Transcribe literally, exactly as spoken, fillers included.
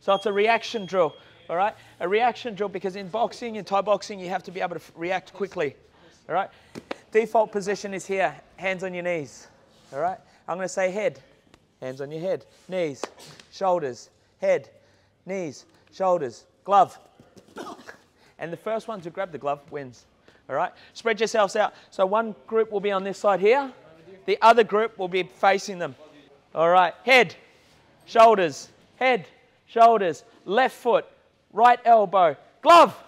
So it's a reaction drill, all right? A reaction drill because in boxing, in Thai boxing, you have to be able to react quickly, all right? Default position is here, hands on your knees, all right? I'm going to say head, hands on your head, knees, shoulders, head, knees, shoulders, glove. And the first one to grab the glove wins, all right? Spread yourselves out. So one group will be on this side here. The other group will be facing them. All right, head, shoulders, head, shoulders, left foot, right elbow, glove.